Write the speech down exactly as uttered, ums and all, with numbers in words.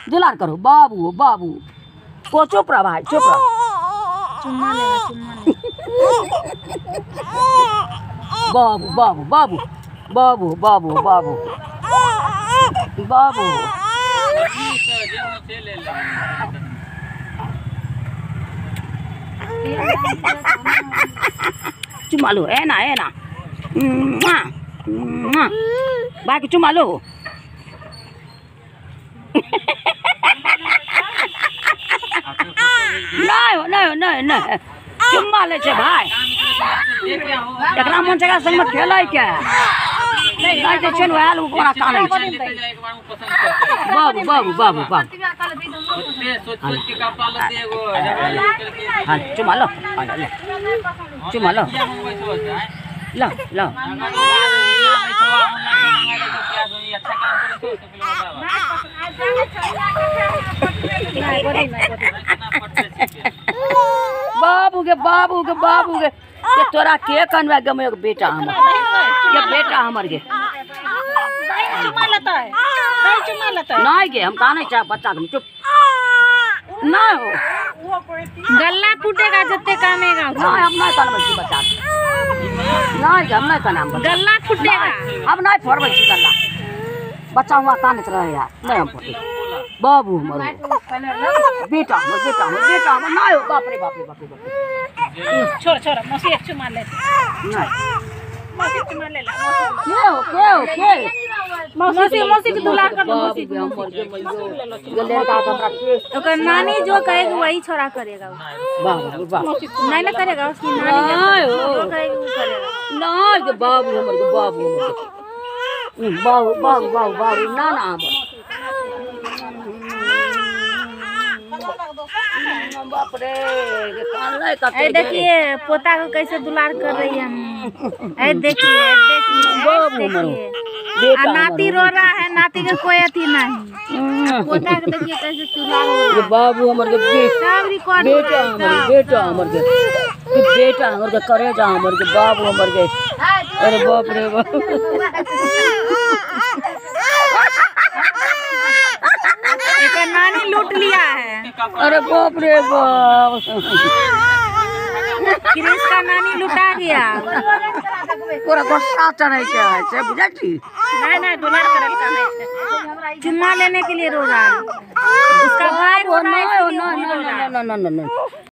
दुलार करो बाबू बाबू को चुप रहा भाई चुप रहा चुम्मा लेगा चुम्मा लेगा बाबू बाबू बाबू बाबू बाबू बाबू बाबू चुम्मा लो है ना है ना बाकी चुम्मा लो नहीं नहीं नहीं नहीं चुम्मा ले छे भाई एकरा मन जगह संग में खेलै के नहीं तो चल वाल कोना कानै बाबू बाबू बाबू बाबू सोच सोच के कपड़ा ले एगो हां चुम्मा लो चुम्मा लो लो लो बाबू के बाबू के बाबू के ये तोरा के कनवा गमे बेटा हमर ये बेटा हमर के चुम्मा लेता है नहीं चुम्मा लेता है नहीं के हम कहा नहीं चाह बच्चा के चुप ना हो गल्ला फूटेगा जत्ते कामेगा नहीं हम नहीं करबै छी बच्चा नहीं हम नहीं करना गल्ला फूटेगा हम नहीं फोड़बै छी गल्ला बच्चा हुआ कानत रहे यार नहीं हम फोड़े बाबू हमर बेटा हमर बेटा हमर बेटा हमर नहीं हो बाप रे बाप रे बाप रे छोड़ छोड़ मौसी एक चुम्मा ले नहीं मौसी चुम्मा ले ला के हो के हो के मौसी मौसी के दुलार कर मौसी हमर के गले का हमरा के ओकर नानी जो कहेगी वही छोरा करेगा बाबू बाबू नहीं ना करेगा उसकी नानी जो कहेगी वो करेगा नहीं के बाबू हमर के बाबू हमर के बाबू बाबू बाबू बाबू ना ना हमर बाप रे ये कान ले का ए देखिए पोता को कैसे दुलार कर रही है ए देखिए देखिए बाबू हमर बेटा नाती रो रहा है नाती के कोई अथी नहीं पोता को देखिए कैसे दुलार हो रहा ये बाबू हमर के सब रिकॉर्ड बेटा हमर बेटा हमर के बेटा हमर के करे जा हमर के बाबू हमर के अरे बाप रे बाप एक नानी लूट लिया है अरे बाप रे बाप क्रिस का नानी लुटा गया पूरा गुस्सा चढ़े के है बुझा छी नहीं नहीं दुलार करल का नहीं चुम्मा लेने के लिए रो रहा है उसका भाई रो रहा है ना ना ना ना ना